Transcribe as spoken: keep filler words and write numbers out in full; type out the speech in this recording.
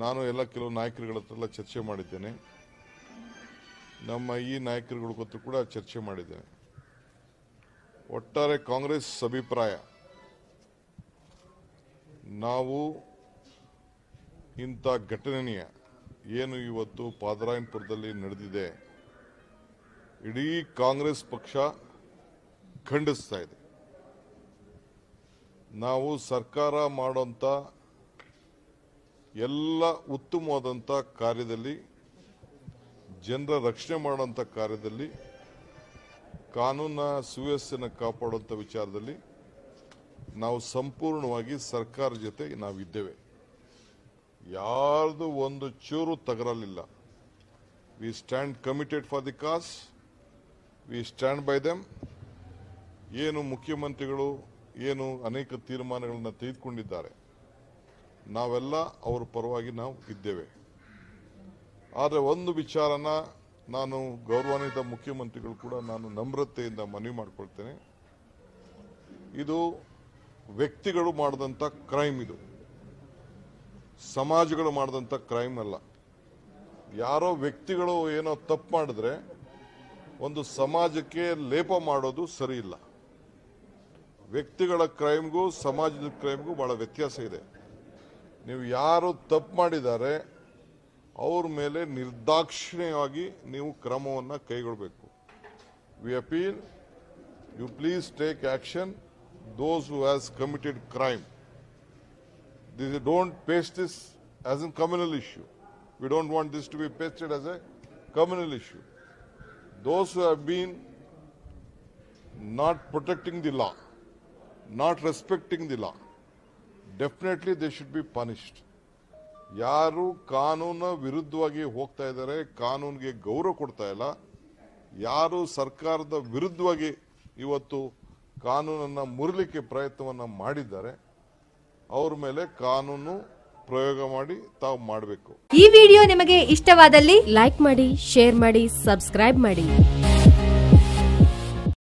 ನಾನು ಎಲ್ಲ ಕೆಲವು ನಾಯಕರುಗಳ ಹತ್ರ ಎಲ್ಲ ಚರ್ಚೆ ಮಾಡಿದ್ದೇನೆ. ನಮ್ಮ ಈ ನಾಯಕರುಗಳ ಗೊತ್ತು ಕೂಡ ಚರ್ಚೆ ಮಾಡಿದ್ದೇನೆ. ಒಟ್ಟಾರೆ ಕಾಂಗ್ರೆಸ್ ಅಭಿಪ್ರಾಯ, ನಾವು ಇಂಥ ಘಟನೆಯ ಏನು ಇವತ್ತು ಪಾದರಾಯನಪುರದಲ್ಲಿ ನಡೆದಿದೆ, ಇಡೀ ಕಾಂಗ್ರೆಸ್ ಪಕ್ಷ ಖಂಡಿಸ್ತಾ ಇದೆ. ನಾವು ಸರ್ಕಾರ ಮಾಡುವಂಥ ಎಲ್ಲ ಉತ್ತಮವಾದಂಥ ಕಾರ್ಯದಲ್ಲಿ, ಜನರ ರಕ್ಷಣೆ ಮಾಡುವಂಥ ಕಾರ್ಯದಲ್ಲಿ, ಕಾನೂನ ಸುವ್ಯವಸ್ಥೆಯನ್ನು ಕಾಪಾಡುವಂಥ ವಿಚಾರದಲ್ಲಿ ನಾವು ಸಂಪೂರ್ಣವಾಗಿ ಸರ್ಕಾರ ಜೊತೆ ನಾವಿದ್ದೇವೆ. ಯಾರ್ದು ಒಂದು ಚೂರು ತಗರಲಿಲ್ಲ. We stand committed for the cause, we stand by them. ಏನು ಮುಖ್ಯಮಂತ್ರಿಗಳು ಏನು ಅನೇಕ ತೀರ್ಮಾನಗಳನ್ನು ತೆಗೆದುಕೊಂಡಿದ್ದಾರೆ, ನಾವೆಲ್ಲ ಅವರ ಪರವಾಗಿ ನಾವು ಇದ್ದೇವೆ. ಆದರೆ ಒಂದು ವಿಚಾರನ ನಾನು ಗೌರವಾನ್ವಿತ ಮುಖ್ಯಮಂತ್ರಿಗಳು ಕೂಡ ನಾನು ನಮ್ರತೆಯಿಂದ ಮನವಿ ಮಾಡಿಕೊಳ್ತೇನೆ. ಇದು ವ್ಯಕ್ತಿಗಳು ಮಾಡಿದಂಥ ಕ್ರೈಮ್, ಇದು ಸಮಾಜಗಳು ಮಾಡಿದಂಥ ಕ್ರೈಮ್ ಅಲ್ಲ. ಯಾರೋ ವ್ಯಕ್ತಿಗಳು ಏನೋ ತಪ್ಪು ಮಾಡಿದ್ರೆ ಒಂದು ಸಮಾಜಕ್ಕೆ ಲೇಪ ಮಾಡೋದು ಸರಿ ಇಲ್ಲ. ವ್ಯಕ್ತಿಗಳ ಕ್ರೈಮ್ಗೂ ಸಮಾಜದ ಕ್ರೈಮ್ಗೂ ಬಹಳ ವ್ಯತ್ಯಾಸ ಇದೆ. ನೀವು ಯಾರು ತಪ್ಪು ಮಾಡಿದ್ದಾರೆ ಅವ್ರ ಮೇಲೆ ನಿರ್ದಾಕ್ಷಿಣ್ಯವಾಗಿ ನೀವು ಕ್ರಮವನ್ನು ಕೈಗೊಳ್ಳಬೇಕು. We appeal you please take action those who has committed crime. This, don't paste this as a communal issue. We don't want this to be pasted as a communal issue. Those who have been not protecting the law, not respecting the law, definitely they should be punished. ಯಾರು ಕಾನೂನು ವಿರುದ್ಧವಾಗಿ ಹೋಗ್ತಾ ಇದ್ದಾರೆ, ಕಾನೂನಿಗೆ ಗೌರವ ಕೊಡ್ತಾ ಇಲ್ಲ, ಯಾರು ಸರ್ಕಾರದ ವಿರುದ್ಧವಾಗಿ ಇವತ್ತು ಕಾನೂನನ್ನು ಮುರಿಲಿಕ್ಕೆ ಪ್ರಯತ್ನವನ್ನು ಮಾಡಿದ್ದಾರೆ, ಅವ್ರ ಮೇಲೆ ಕಾನೂನು ಪ್ರಯೋಗ ಮಾಡಿ ತಾವು ಮಾಡಬೇಕು. ಈ ವಿಡಿಯೋ ನಿಮಗೆ ಇಷ್ಟವಾದಲ್ಲಿ ಲೈಕ್ ಮಾಡಿ, ಶೇರ್ ಮಾಡಿ, ಸಬ್ಸ್ಕ್ರೈಬ್ ಮಾಡಿ.